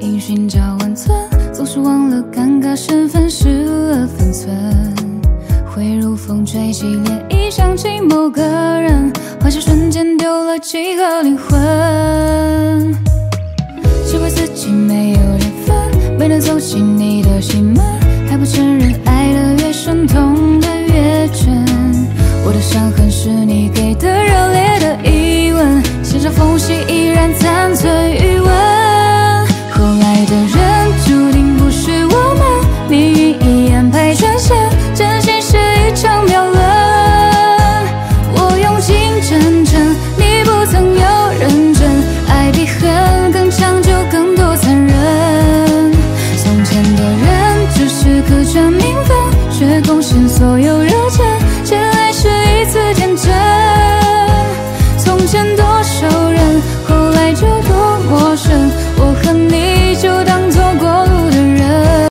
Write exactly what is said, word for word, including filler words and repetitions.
意寻找温存，总是忘了尴尬身份失了分寸。会如风吹起涟漪，想起某个人，幻想瞬间丢了几个灵魂。奇怪自己没有缘分，没能走进你的心门，还不承认爱得越深，痛得越真。我的伤痕是你给的热烈的疑问，线上缝隙依然残存余温。后来的人注定不是我们，命运已安排转身，真心是一场谬论。我用尽真诚，你不曾有认真，爱比恨更长久，更多残忍。从前的人只是刻着名分，却贡献所有人。